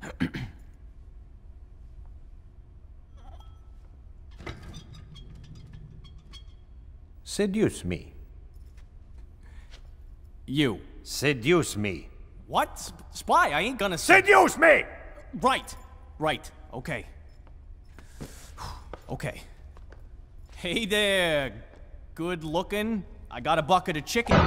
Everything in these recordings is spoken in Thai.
Seduce me. You. Seduce me. What? Spy, I ain't gonna Seduce me! Right. Okay. Okay. Hey there, good looking. I got a bucket of chicken.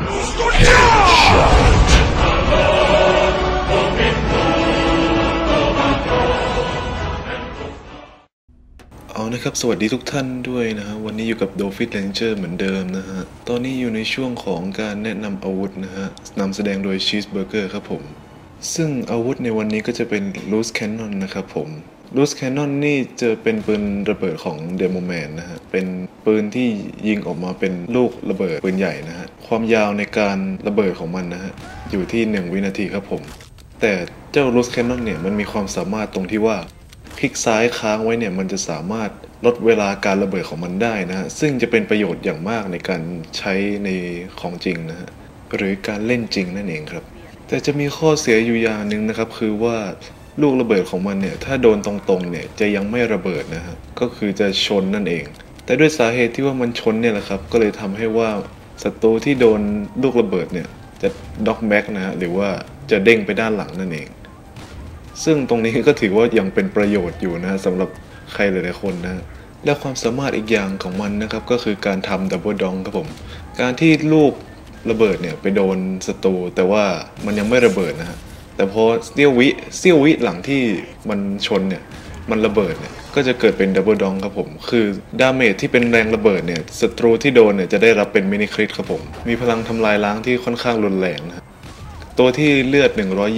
เอานะครับสวัสดีทุกท่านด้วยนะฮะวันนี้อยู่กับโดฟิตเลนเจอร์เหมือนเดิมนะฮะตอนนี้อยู่ในช่วงของการแนะนำอาวุธนะฮะนำแสดงโดยชีสเบอร์เกอร์ครับผมซึ่งอาวุธในวันนี้ก็จะเป็นลูสแคนนอนนะครับผมลูสแคนนอนนี่จะเป็นปืนระเบิดของเดโมแมนนะฮะเป็นปืนที่ยิงออกมาเป็นลูกระเบิดปืนใหญ่นะฮะความยาวในการระเบิดของมันนะฮะอยู่ที่1วินาทีครับผมแต่เจ้าลูสแคนนอนเนี่ยมันมีความสามารถตรงที่ว่าคลิกซ้ายค้างไว้เนี่ยมันจะสามารถลดเวลาการระเบิดของมันได้นะฮะซึ่งจะเป็นประโยชน์อย่างมากในการใช้ในของจริงนะฮะหรือการเล่นจริงนั่นเองครับแต่จะมีข้อเสียอยู่อย่างหนึ่งนะครับคือว่าลูกระเบิดของมันเนี่ยถ้าโดนตรงๆเนี่ยจะยังไม่ระเบิดนะฮะก็คือจะชนนั่นเองแต่ด้วยสาเหตุที่ว่ามันชนเนี่ยแหละครับก็เลยทำให้ว่าศัตรูที่โดนลูกระเบิดเนี่ยจะด็อกแบ็กนะฮะหรือว่าจะเด้งไปด้านหลังนั่นเองซึ่งตรงนี้ก็ถือว่ายังเป็นประโยชน์อยู่นะสำหรับใครหลายๆคนนะและความสามารถอีกอย่างของมันนะครับก็คือการทำดับเบิลดองครับผมการที่ลูกระเบิดเนี่ยไปโดนศัตรูแต่ว่ามันยังไม่ระเบิดนะฮะแต่พอเสี้ยววิหลังที่มันชนเนี่ยมันระเบิดเนี่ยก็จะเกิดเป็นดับเบิลดองครับผมคือดาเมจที่เป็นแรงระเบิดเนี่ยศัตรูที่โดนเนี่ยจะได้รับเป็นมินิคริตครับผมมีพลังทำลายล้างที่ค่อนข้างรุนแรงนะตัวที่เลือด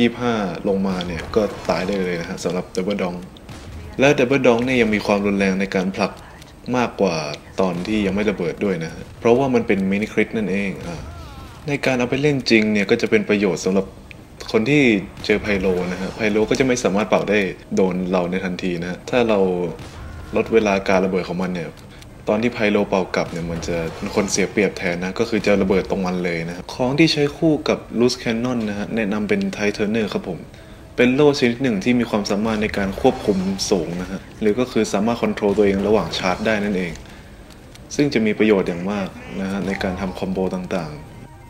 125ลงมาเนี่ยก็ตายได้เลยนะฮะสำหรับดับเบิลดองและดับเบิลดองเนี่ยยังมีความรุนแรงในการผลักมากกว่าตอนที่ยังไม่ระเบิดด้วยนะเพราะว่ามันเป็นมินิคริตนั่นเองในการเอาไปเล่นจริงเนี่ยก็จะเป็นประโยชน์สำหรับคนที่เจอไพโลนะฮะไพโลก็จะไม่สามารถเป่าได้โดนเราในทันทีนะถ้าเราลดเวลาการระเบิดของมันเนี่ยตอนที่ไพโลเป่ากลับเนี่ยมันจะเป็นคนเสียเปรียบแทนนะก็คือจะระเบิดตรงมันเลยนะของที่ใช้คู่กับลูสแคนนอนนะฮะแนะนำเป็นไทเทเนอร์ครับผมเป็นโล่ชนิดหนึ่งที่มีความสามารถในการควบคุมสูงนะฮะหรือก็คือสามารถควบคุมตัวเองระหว่างชาร์จได้นั่นเองซึ่งจะมีประโยชน์อย่างมากนะฮะในการทำคอมโบต่าง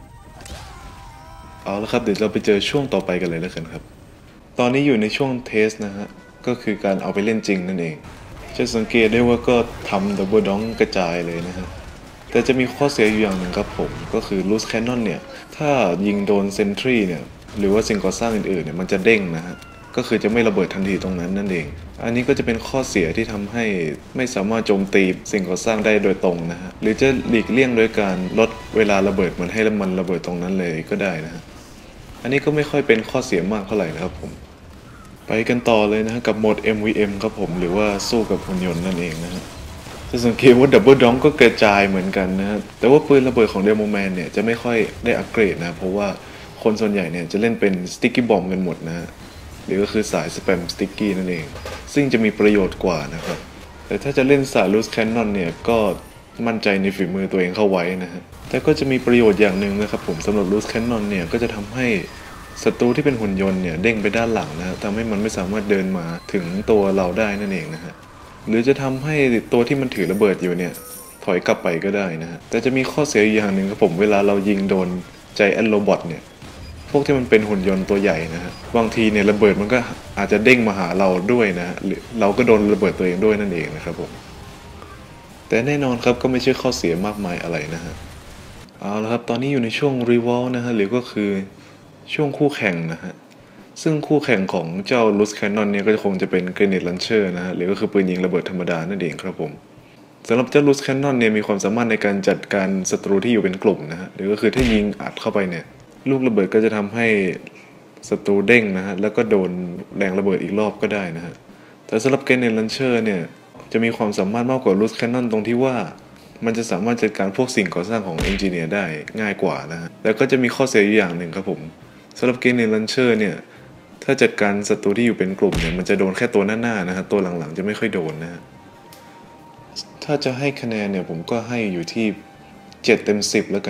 ๆเอาละครับเดี๋ยวเราไปเจอช่วงต่อไปกันเลยแล้วกันครับตอนนี้อยู่ในช่วงเทสนะฮะก็คือการเอาไปเล่นจริงนั่นเองจะสังเกตได้ว่าก็ทำดับเบิลดองกระจายเลยนะฮะแต่จะมีข้อเสียอยู่อย่างหนึ่งครับผมก็คือลูสแคนนอนเนี่ยถ้ายิงโดนเซนทรีเนี่ยหรือว่าสิ่งก่อสร้างอื่นๆเนี่ยมันจะเด้งนะฮะก็คือจะไม่ระเบิดทันทีตรงนั้นนั่นเองอันนี้ก็จะเป็นข้อเสียที่ทำให้ไม่สามารถโจมตีสิ่งก่อสร้างได้โดยตรงนะฮะหรือจะหลีกเลี่ยงโดยการลดเวลาระเบิดมันให้มันระเบิดตรงนั้นเลยก็ได้นะฮะอันนี้ก็ไม่ค่อยเป็นข้อเสียมากเท่าไหร่นะครับผมไปกันต่อเลยนะกับโหมด MVM ครับผมหรือว่าสู้กับหุ่นยนต์นั่นเองนะฮะจะสังเกตว่าดับเบิลดองก็กระจายเหมือนกันนะฮะแต่ว่าปืนระเบิดของเดโมแมนเนี่ยจะไม่ค่อยได้อัปเกรดนะเพราะว่าคนส่วนใหญ่เนี่ยจะเล่นเป็นสติ๊กกี้บอมกันหมดนะฮะหรือก็คือสายสแปมสติ๊กกี้นั่นเองซึ่งจะมีประโยชน์กว่านะครับแต่ถ้าจะเล่นสายลูสแคนนอนเนี่ยก็มั่นใจในฝีมือตัวเองเข้าไว้นะฮะแต่ก็จะมีประโยชน์อย่างหนึ่งนะครับผมสำหรับลูสแคนนอนเนี่ยก็จะทำให้ศัตรูที่เป็นหุ่นยนต์เนี่ยเด้งไปด้านหลังนะทำให้มันไม่สามารถเดินมาถึงตัวเราได้นั่นเองนะฮะหรือจะทำให้ตัวที่มันถือระเบิดอยู่เนี่ยถอยกลับไปก็ได้นะฮะแต่จะมีข้อเสียอย่างหนึ่งครับผมเวลาเรายิงโดนใจแอนโรบอทเนี่ยพวกที่มันเป็นหุ่นยนต์ตัวใหญ่นะฮะบางทีเนี่ยระเบิดมันก็อาจจะเด้งมาหาเราด้วยนะหรือเราก็โดนระเบิดตัวเองด้วยนั่นเองนะครับผมแต่แน่นอนครับก็ไม่ใช่ข้อเสียมากมายอะไรนะฮะเอาละครับตอนนี้อยู่ในช่วงรีวอลนะฮะหรือก็คือช่วงคู่แข่งนะฮะซึ่งคู่แข่งของเจ้าลูสแคนนอนเนี่ยก็คงจะเป็นเกรเนตลันเชอร์นะฮะหรือก็คือปืนยิงระเบิดธรรมดานั่นเองครับผมสำหรับเจ้าลูสแคนนอนเนี่ยมีความสามารถในการจัดการศัตรูที่อยู่เป็นกลุ่มนะฮะหรือก็คือถ้ายิงอัดเข้าไปเนี่ยลูกระเบิดก็จะทำให้ศัตรูเด้งนะฮะแล้วก็โดนแรงระเบิดอีกรอบก็ได้นะฮะแต่สำหรับเกรเนตลันเชอร์เนี่ยจะมีความสามารถมากกว่าลูสแคนนอนตรงที่ว่ามันจะสามารถจัดการพวกสิ่งก่อสร้างของเอนจิเนียร์ได้ง่ายกว่านะฮะแล้วก็จะมีข้อเสียอย่างหนึ่งครับผมสำหรับเกรเนตลันเชอร์เนี่ยถ้าจัดการศัตรูที่อยู่เป็นกลุ่มเนี่ยมันจะโดนแค่ตัวหน้าๆนะฮะตัวหลังๆจะไม่ค่อยโดนนะฮะถ้าจะให้คะแนนเนี่ยผมก็ให้อยู่ที่7 เต็ม 10แล้วกันครับ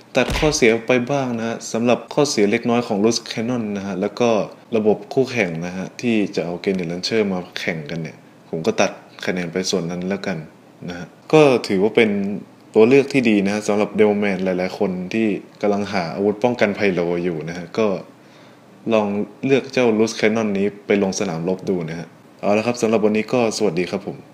ตัดข้อเสียไปบ้างนะฮะสำหรับข้อเสียเล็กน้อยของ Loose Cannon นะฮะแล้วก็ระบบคู่แข่งนะฮะที่จะเอา Grenade Launcher มาแข่งกันเนี่ยผมก็ตัดคะแนนไปส่วนนั้นแล้วกันนะฮะก็ถือว่าเป็นตัวเลือกที่ดีนะฮะสำหรับเดลแมนหลายๆคนที่กำลังหาอาวุธป้องกันไพโลอยู่นะฮะก็ลองเลือกเจ้า Loose Cannon นี้ไปลงสนามรบดูนะฮะเอาละครับสำหรับวันนี้ก็สวัสดีครับผม